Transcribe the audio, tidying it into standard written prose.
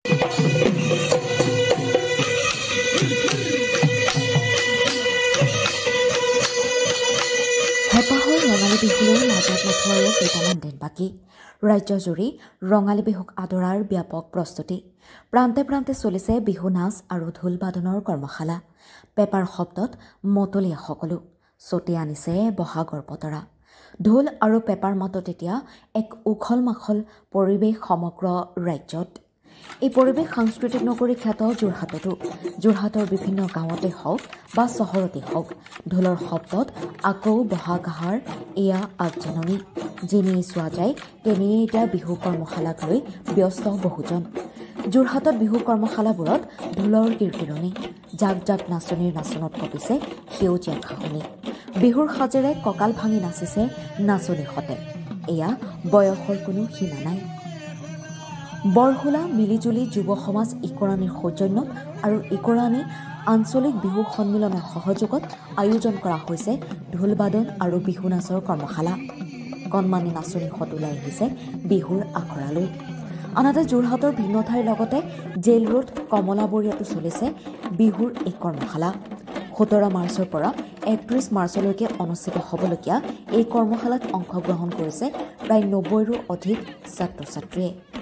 হেঁপাহৰ ৰঙালী বিহুলৈ মাজত নথোৱাৰ কেইটামান দিন বাকী ৰাজ্যজুৰি ৰঙালী বিহুক আদৰাৰ ব্যাপক প্ৰস্তুতি প্ৰান্তে প্ৰান্তে চলিছে বিহু নাচ আৰু ঢোল বাদনৰ কৰ্মশালা পেপাৰ শব্দত মতলীয়া সকলো চটি আনিছে বহাগৰ বতৰা ঢোল আৰু পেপাৰ মাতত এতিয়া এক উখল মাখল পৰিৱেশ সমগ্ৰ ৰাজ্যত এই পৰিৱেশ সাংস্কৃতিক নগৰী খ্যাত যোৰহাটৰ বিভিন্ন গাঁৱতে হওক বা চহৰতে হওক ঢোলৰ শব্দত আকৌ বহাগ আহাৰ এয়া আগজাননী যেনেই চোৱা যায় তেনেই এতিয়া বিহু কৰ্মশালাক লৈ ব্যস্ত বহুজন যোৰহাটত বিহু কৰ্মশালাবোৰত ঢোলৰ কিৰকিৰণি জাক জাক নাচনীৰ নাচনত কপিছে সেউজীয়া ঘাঁহনি বিহুৰ সাজেৰে কঁকাল ভাঙি নাচিছে নাচনীহঁতে এয়া বয়সৰ কোনো সীমা নাই বৰহুলা মিলিজুলি যুৱ সমাজ ইকৰাণীৰ সৌজন্যত আৰু ইকৰাণী আঞ্চলিক বিহু সন্মিলনৰ সহযোগত আয়োজন কৰা হৈছে ঢোলবাদন আৰু বিহু নাচৰ কৰ্মশালা কণমানি নাচনীহঁত ওলাই আহিছে বিহুৰ আখৰালৈ আনহাতে যোৰহাটৰ ভিন্ন ঠাইৰ লগতে জেল ৰোড কমলাবৰীয়াতো চলিছে বিহুৰ এই কৰ্মশালা 17 মাৰ্চৰ পৰা 31 মাৰ্চলৈকে অনুষ্ঠিত হ'বলগীয়া এই কৰ্মশালাত অংশগ্ৰহণ কৰিছে প্ৰায় 90ৰো অধিক ছাত্ৰ ছাত্ৰীয়ে